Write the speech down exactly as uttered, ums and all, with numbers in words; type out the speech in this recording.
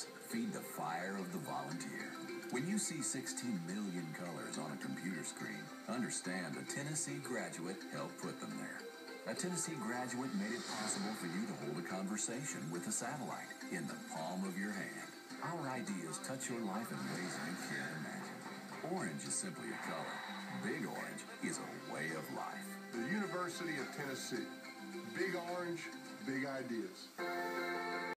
ideas feed the fire of the volunteer. When you see sixteen million colors on a computer screen, understand a Tennessee graduate helped put them there. A Tennessee graduate made it possible for you to hold a conversation with a satellite in the palm of your hand. Our ideas touch your life in ways you can't imagine. Orange is simply a color. Big Orange is a way of life. The University of Tennessee. Big Orange, big ideas.